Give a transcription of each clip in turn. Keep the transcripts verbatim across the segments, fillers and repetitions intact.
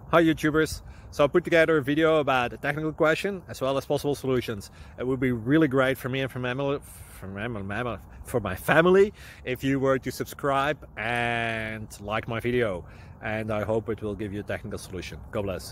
Hi YouTubers! So I put together a video about a technical question as well as possible solutions. It would be really great for me and for my, for my, for my family if you were to subscribe and like my video. And I hope it will give you a technical solution. God bless.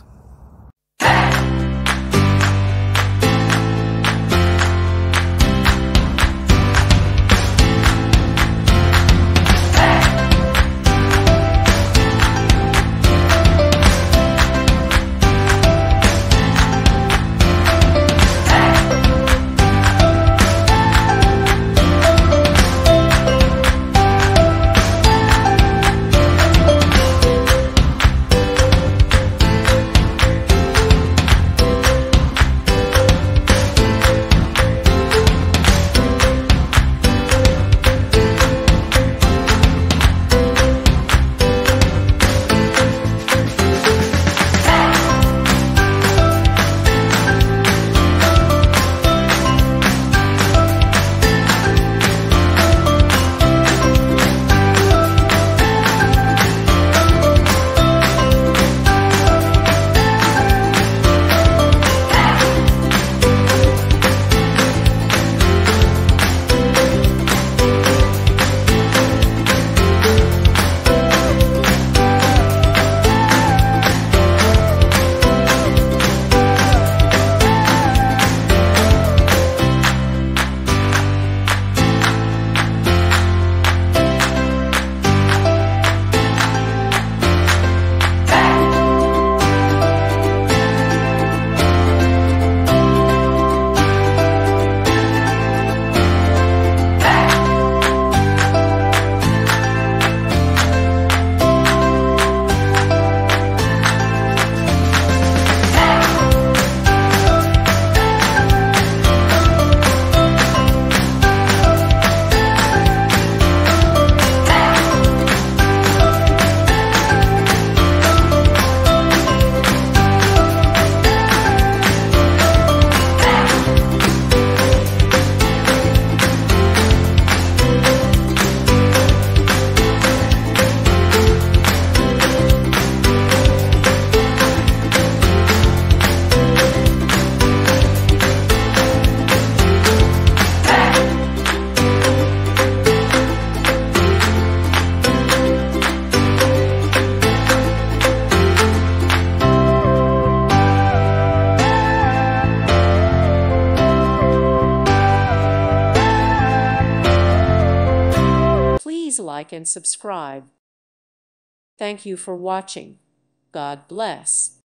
Please like and subscribe. Thank you for watching. God bless.